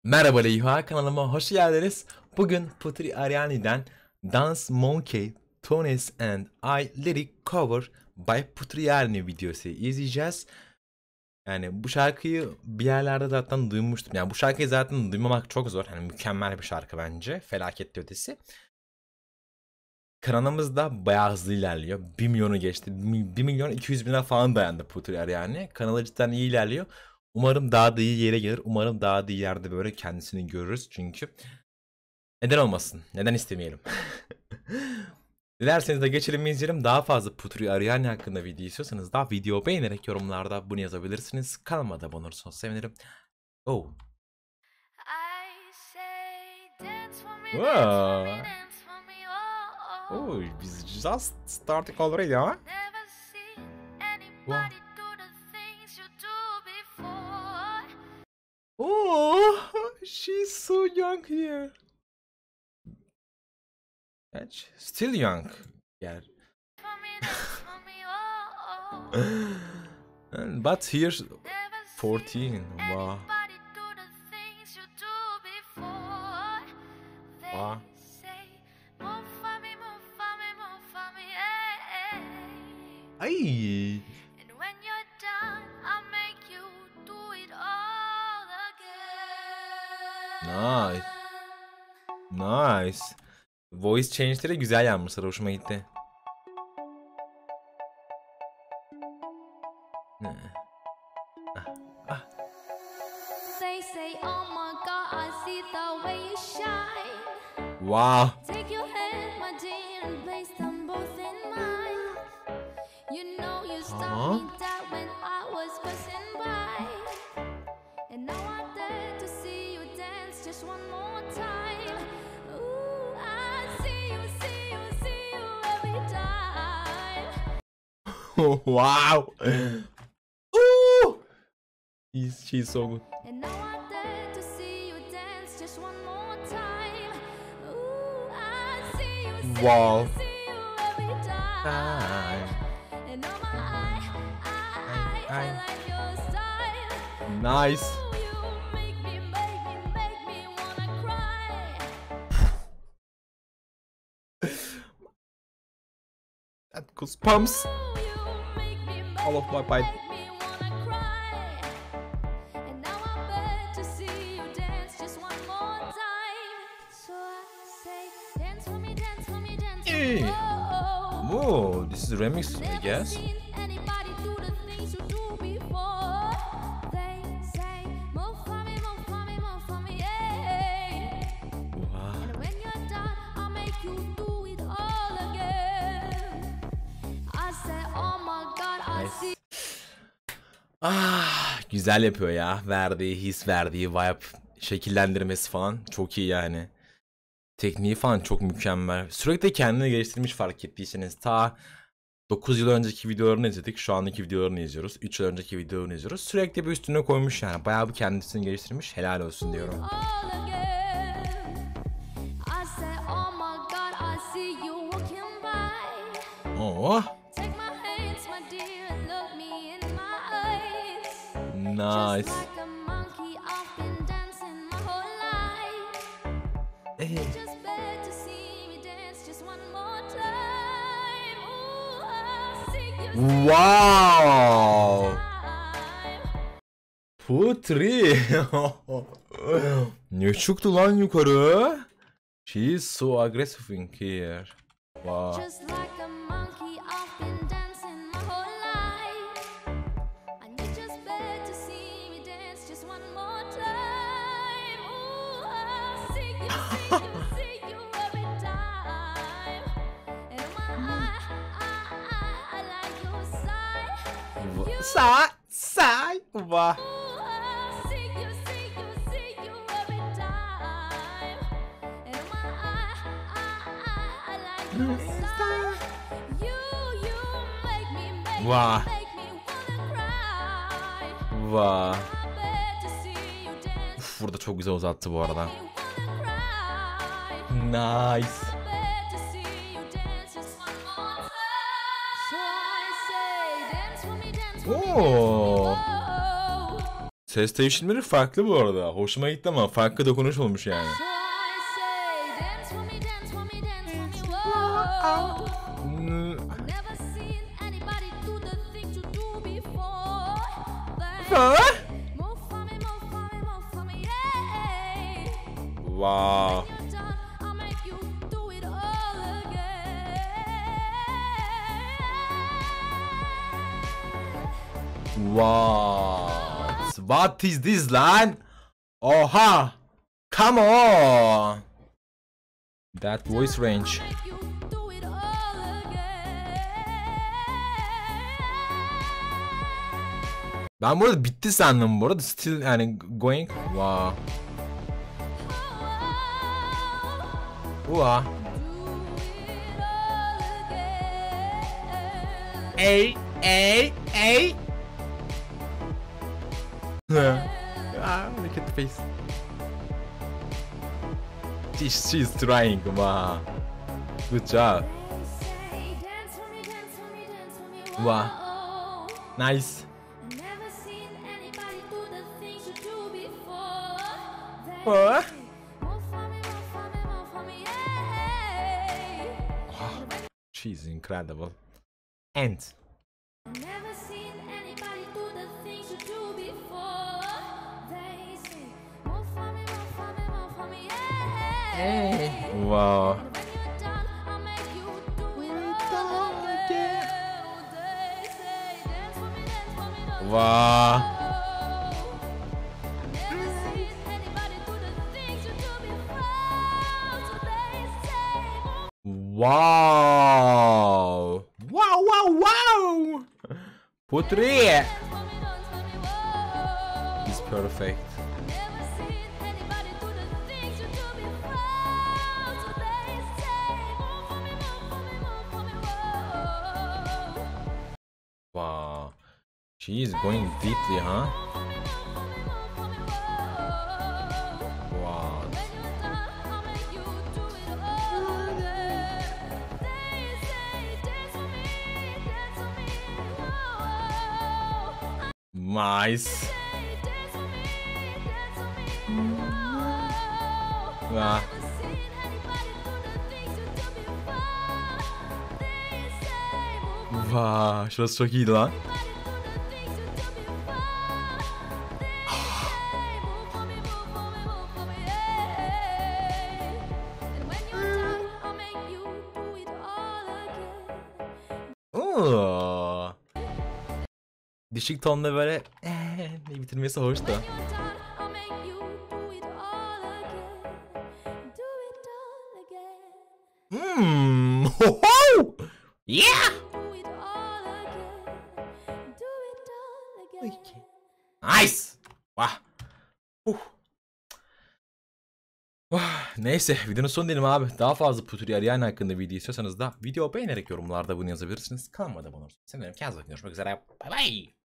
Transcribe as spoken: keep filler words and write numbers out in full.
Merhaba Leyha, kanalıma hoş geldiniz. Bugün Putri Ariani'den Dance Monkey, Tunis and I Lyric Cover by Putri Ariani videosu izleyeceğiz. Yani bu şarkıyı bir yerlerde zaten duymuştum. Yani bu şarkıyı zaten duymamak çok zor. Yani mükemmel bir şarkı bence. Felaket ötesi. Kanalımız da bayağı hızlı ilerliyor. bir milyonu geçti. bir milyon iki yüz bine falan dayandı Putri Ariani. Kanalı cidden iyi ilerliyor. Umarım daha da iyi yere gelir. Umarım daha da iyi yerde böyle kendisini görürüz. Çünkü neden olmasın? Neden istemeyelim? Dilerseniz de geçelim izleyelim. Daha fazla Putri Ariani hakkında video istiyorsanız da video beğenerek yorumlarda bunu yazabilirsiniz. Kanalıma da abone olursanız sevinirim. Oh. Wow. Oh, biz just starting already, huh? Wow. Oh, she's so young here. Still young. Yeah. But here's fourteen. Wow. Wow. Ay. Nice. Nice. Voice change'leri güzel yapmışlar. Hoşuma gitti. Ah. Ah. Wow. Huh? Wow. Ooh. He's, she's so good. Wow. Nice. That goosebumps. All of my bite. Hey. Whoa, this is a remix, I guess. Ah, güzel yapıyor ya. Verdiği his, verdiği vibe, şekillendirmesi falan çok iyi yani. Tekniği falan çok mükemmel. Sürekli kendini geliştirmiş fark ettiyseniz. Ta dokuz yıl önceki videolarını izledik. Şu andaki videolarını izliyoruz. üç yıl önceki videolarını izliyoruz. Sürekli bir üstüne koymuş yani. Bayağı bir kendisini geliştirmiş. Helal olsun diyorum. Oh. Nice. Hey. Wow. Putri. Ne çıktı lan yukarı? She is so aggressive in here. Wow. Say, say, wow. Wow. Wow. Uf, burada çok güzel uzattı bu arada. Nice. Oh. Ses değişimleri farklı bu arada. Hoşuma gitti ama farklı dokunuş olmuş yani. Wow. What? What is this lan? Oha! Come on! That voice range. Ben bu arada bitti sandım bu arada. Still yani going. Wow. Wow. Ey ey ey. Ah, look at the face. She's, she's trying. Wow. Good job. Wow. Nice. What? Wow. She's incredible. And hey. Wow. Wow. Wow. Wow, wow, wow. Putri is perfect. Wow. She is going deeply, huh? Wow. Nice. Wow. Wow, şurası çok iyiydi lan. Oo. Düşük tonda böyle ee, bitirmesi hoş da. Hmm. Yeah. Nice. Vah. Uh. Vah. Neyse videonun sonu diyelim abi. Daha fazla Putri Ariane hakkında video istiyorsanız da video beğenerek yorumlarda bunu yazabilirsiniz. Kanalıma da abone olursunuz. Seninle kendinize bakın. Görüşmek üzere. Bay bay.